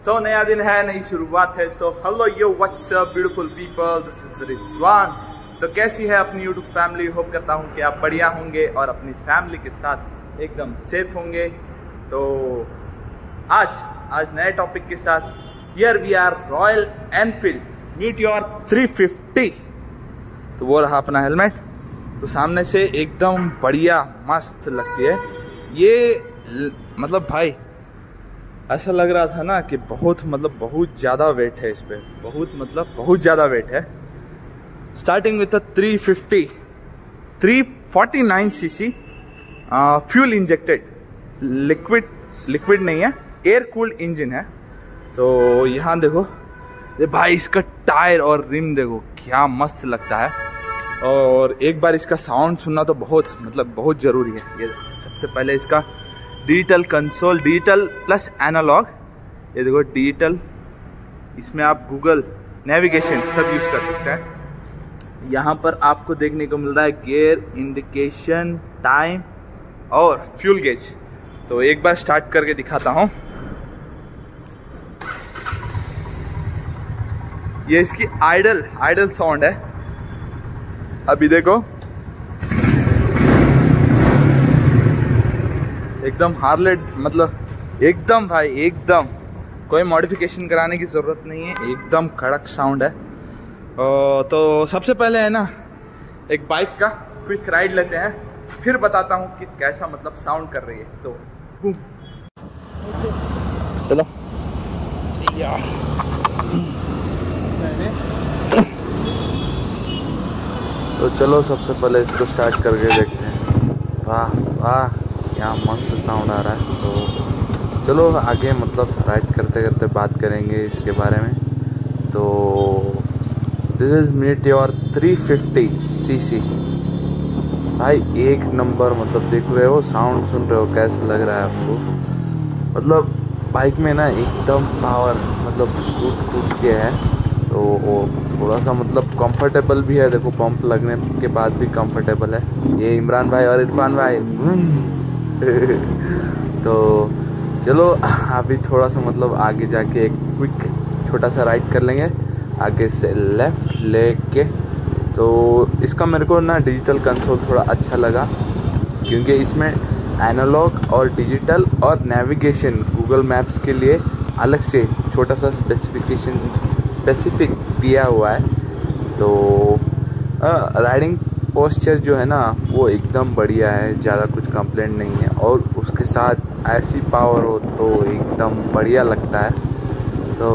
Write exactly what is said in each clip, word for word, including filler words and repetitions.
सो नया दिन है, नई शुरुआत है। So hello yo what's up beautiful people, this is Rizwan. तो कैसी है अपनी यूट्यूब फैमिली? होप करता हूँ कि आप बढ़िया होंगे और अपनी फैमिली के साथ एकदम सेफ होंगे। तो आज आज नए टॉपिक के साथ here we are Royal Enfield meet your three fifty. तो वो रहा अपना हेलमेट, तो सामने से एकदम बढ़िया मस्त लगती है ये। मतलब भाई ऐसा लग रहा था ना कि बहुत मतलब बहुत ज़्यादा वेट है इस पे, बहुत मतलब बहुत ज़्यादा वेट है। Starting with three fifty three forty nine c c fuel injected, liquid liquid नहीं है, एयर कूल्ड इंजन है। तो यहाँ देखो ये भाई, इसका टायर और रिम देखो क्या मस्त लगता है। और एक बार इसका साउंड सुनना तो बहुत मतलब बहुत ज़रूरी है। ये सबसे पहले इसका digital console, digital plus analogue. ये देखो डिजिटल, इसमें आप गूगल नेविगेशन सब यूज़ कर सकते हैं। यहाँ पर आपको देखने को मिल रहा है गियर इंडिकेशन, टाइम और फ्यूल गेज। तो एक बार स्टार्ट करके दिखाता हूँ। ये इसकी आइडल आइडल साउंड है। अभी देखो एकदम हार्ले, मतलब एकदम भाई एकदम कोई मॉडिफिकेशन कराने की ज़रूरत नहीं है, एकदम कड़क साउंड है। तो सबसे पहले है ना एक बाइक का क्विक राइड लेते हैं, फिर बताता हूँ कि कैसा मतलब साउंड कर रही है। तो चलो तो चलो सबसे पहले इसको स्टार्ट करके देखते हैं। वाह वाह क्या मस्त साउंड आ रहा है। तो चलो आगे मतलब राइड करते करते बात करेंगे इसके बारे में। तो this is Meteor three fifty CC सी। भाई एक नंबर, मतलब देख रहे हो, साउंड सुन रहे हो कैसा लग रहा है आपको? मतलब बाइक में ना एकदम पावर मतलब कूद कूद के है। तो वो थोड़ा सा मतलब कंफर्टेबल भी है। देखो पंप लगने के बाद भी कंफर्टेबल है। ये इमरान भाई और इरफान भाई तो चलो अभी थोड़ा सा मतलब आगे जाके एक क्विक छोटा सा राइड कर लेंगे आगे से लेफ्ट लेके। तो इसका मेरे को ना डिजिटल कंसोल थोड़ा अच्छा लगा, क्योंकि इसमें एनालॉग और डिजिटल और नेविगेशन गूगल मैप्स के लिए अलग से छोटा सा स्पेसिफिकेशन स्पेसिफिक दिया हुआ है। तो राइडिंग पोस्चर जो है ना वो एकदम बढ़िया है, ज़्यादा कुछ कंप्लेंट नहीं है। और उसके साथ ऐसी पावर हो तो एकदम बढ़िया लगता है। तो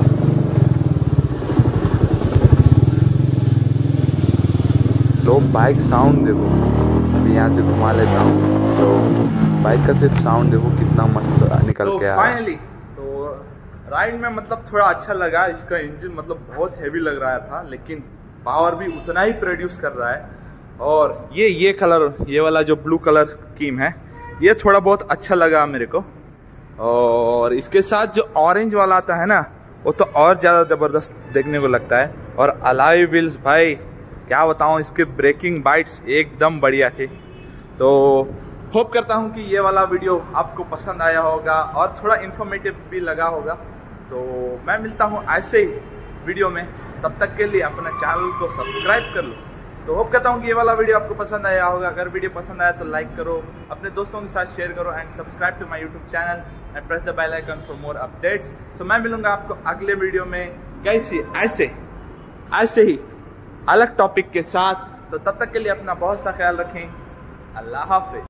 लो बाइक साउंड देखो, अभी यहाँ से घुमा लेता हूँ। तो बाइक का सिर्फ साउंड देखो कितना मस्त निकल के आया। फाइनली तो राइड में मतलब थोड़ा अच्छा लगा। इसका इंजन मतलब बहुत हैवी लग रहा था, लेकिन पावर भी उतना ही प्रोड्यूस कर रहा है। और ये ये कलर, ये वाला जो ब्लू कलर स्कीम है, ये थोड़ा बहुत अच्छा लगा मेरे को। और इसके साथ जो ऑरेंज वाला आता है ना, वो तो और ज़्यादा ज़बरदस्त देखने को लगता है। और अलॉय व्हील्स भाई क्या बताऊँ, इसके ब्रेकिंग बाइट्स एकदम बढ़िया थे। तो होप करता हूँ कि ये वाला वीडियो आपको पसंद आया होगा और थोड़ा इन्फॉर्मेटिव भी लगा होगा। तो मैं मिलता हूँ ऐसे ही वीडियो में, तब तक के लिए अपना चैनल को सब्सक्राइब कर लो। तो होप करता हूँ कि ये वाला वीडियो आपको पसंद आया होगा। अगर वीडियो पसंद आया तो लाइक करो, अपने दोस्तों के साथ शेयर करो and subscribe to my YouTube channel and press the bell icon for more updates. So मैं मिलूंगा आपको अगले वीडियो में कैसी ऐसे ऐसे ही अलग टॉपिक के साथ। तो तब तक के लिए अपना बहुत सा ख्याल रखें। अल्लाह हाफिज।